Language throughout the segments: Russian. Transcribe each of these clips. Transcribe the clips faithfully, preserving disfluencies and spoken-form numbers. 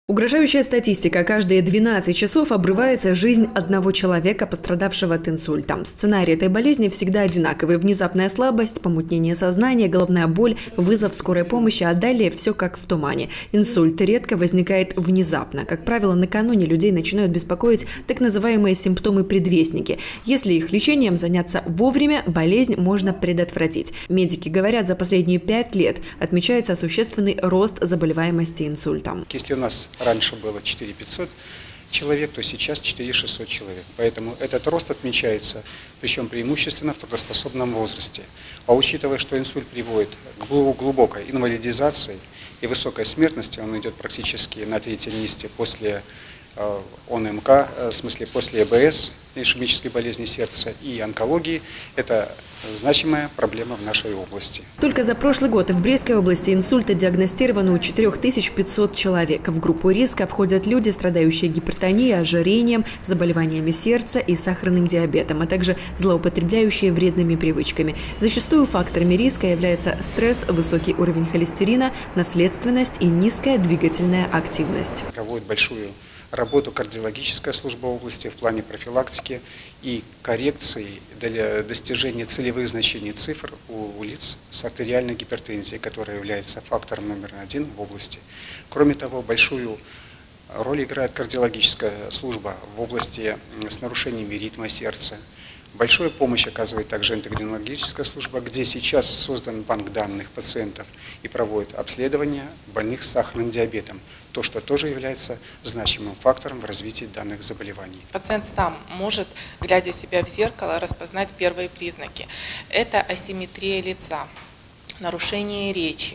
Угрожающая статистика. Каждые двенадцать часов обрывается жизнь одного человека, пострадавшего от инсульта. Сценарий этой болезни всегда одинаковый. Внезапная слабость, помутнение сознания, головная боль, вызов скорой помощи, а далее все как в тумане. Инсульт редко возникает внезапно. Как правило, накануне людей начинают беспокоить так называемые симптомы-предвестники. Если их лечением заняться вовремя, болезнь можно предотвратить. Медики говорят, за последние пять лет отмечается существенный рост заболеваемости инсультом. Если у нас раньше было четыре тысячи пятьсот человек, то сейчас четыре тысячи шестьсот человек. Поэтому этот рост отмечается, причем преимущественно в трудоспособном возрасте. А учитывая, что инсульт приводит к глубокой инвалидизации и высокой смертности, он идет практически на третьем месте после э, ОНМК, э, в смысле после ЭБС, ишемической болезни сердца и онкологии, это значимая проблема в нашей области. Только за прошлый год в Брестской области инсульта диагностировано у четырёх тысяч пятисот человек. В группу риска входят люди, страдающие гипертонией, ожирением, заболеваниями сердца и сахарным диабетом, а также злоупотребляющие вредными привычками. Зачастую факторами риска являются стресс, высокий уровень холестерина, наследственность и низкая двигательная активность. Проводит большую работу кардиологическая служба области в плане профилактики и коррекции для достижения целевых значений цифр у лиц с артериальной гипертензией, которая является фактором номер один в области. Кроме того, большую роль играет кардиологическая служба в области с нарушениями ритма сердца. Большую помощь оказывает также эндокринологическая служба, где сейчас создан банк данных пациентов и проводит обследование больных с сахарным диабетом, то, что тоже является значимым фактором в развитии данных заболеваний. Пациент сам может, глядя себя в зеркало, распознать первые признаки. Это асимметрия лица, нарушение речи,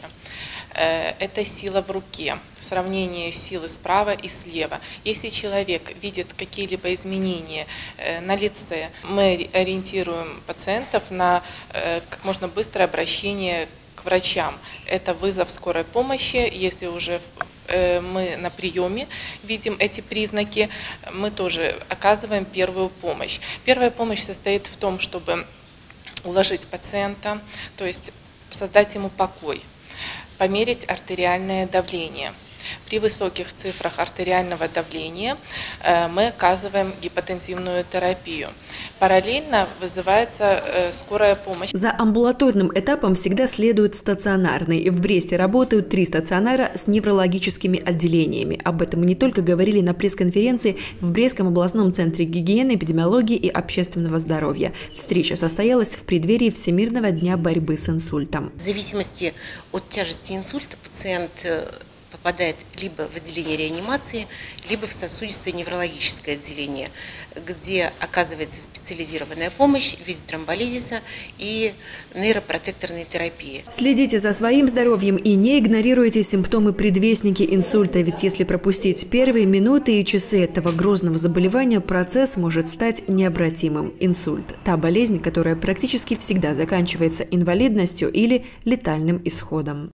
это сила в руке, сравнение силы справа и слева. Если человек видит какие-либо изменения на лице, мы ориентируем пациентов на как можно быстрое обращение к врачам. Это вызов скорой помощи. Если уже мы на приеме видим эти признаки, мы тоже оказываем первую помощь. Первая помощь состоит в том, чтобы уложить пациента, то есть создать ему покой, померить артериальное давление. При высоких цифрах артериального давления мы оказываем гипотензивную терапию. Параллельно вызывается скорая помощь. За амбулаторным этапом всегда следует стационарный. В Бресте работают три стационара с неврологическими отделениями. Об этом мы не только говорили на пресс-конференции в Брестском областном центре гигиены, эпидемиологии и общественного здоровья. Встреча состоялась в преддверии Всемирного дня борьбы с инсультом. В зависимости от тяжести инсульта пациент попадает либо в отделение реанимации, либо в сосудистое неврологическое отделение, где оказывается специализированная помощь в виде тромболизиса и нейропротекторной терапии. Следите за своим здоровьем и не игнорируйте симптомы-предвестники инсульта, ведь если пропустить первые минуты и часы этого грозного заболевания, процесс может стать необратимым. Инсульт – та болезнь, которая практически всегда заканчивается инвалидностью или летальным исходом.